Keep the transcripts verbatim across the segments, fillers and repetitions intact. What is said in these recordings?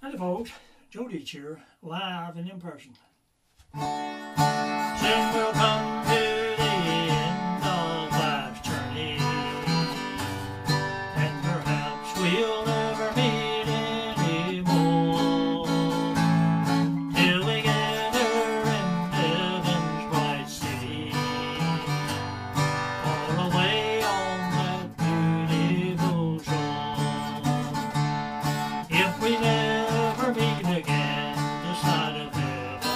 Hello folks, Joe Deitz here, live and in person. Soon we'll come to the end of life's journey, and perhaps we'll never meet anymore, till we gather in heaven's bright city, far away on that beautiful shore. If we never meet again this side of heaven,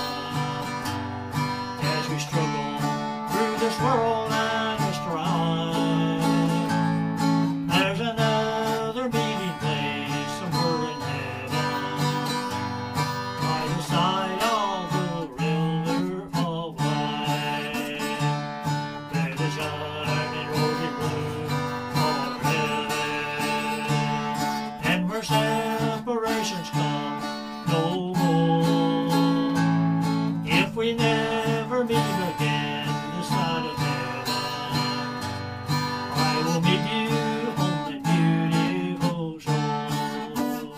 as we struggle through this world and strive, there's another meeting place somewhere in heaven, by the side of the river of life, where the shining rosy bloom forever, and where separations come no more. If we never meet again this side of heaven, I will meet you on that beautiful shore.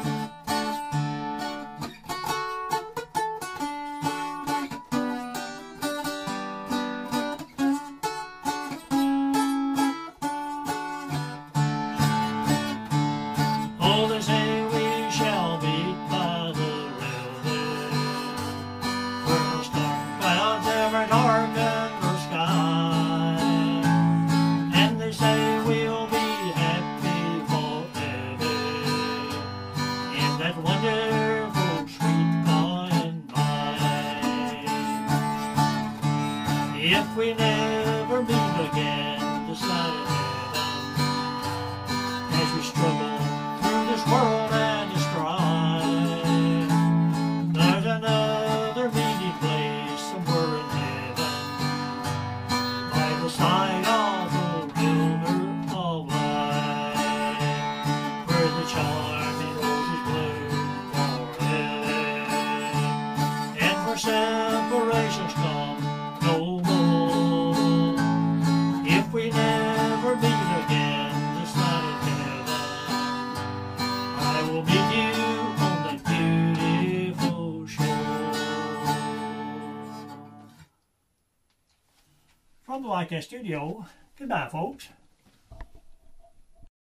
Oh, they say we shall meet by the river, where the storm clouds ever darken the sky, and they say we'll be happy forever in that wonderful sweet by and by. If we never meet again this side of heaven, as we struggle through this world and strive, there's another meeting place somewhere in heaven, by the side of the river of life, where the charming roses bloom forever, and where separations come no more. If we never meet again this side of heaven, I will meet you on that beautiful shore. From the Wildcat studio, goodbye folks.